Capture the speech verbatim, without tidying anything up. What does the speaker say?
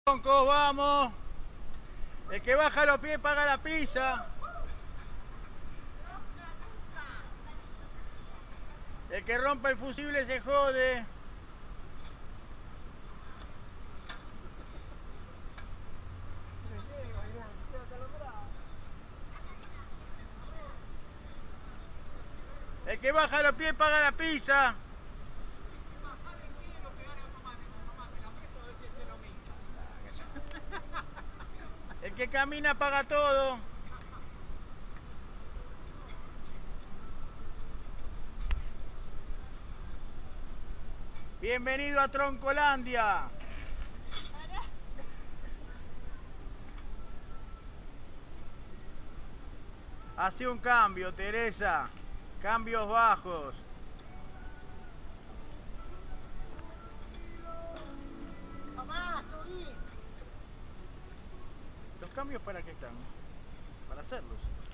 Troncos, vamos. El que baja los pies paga la pizza. El que rompa el fusible se jode. El que baja los pies paga la pizza. El que camina paga todo. Bienvenido a Troncolandia. Hace un cambio, Teresa. Cambios bajos. Mamá, subí. ¿Los cambios para qué están? Para hacerlos.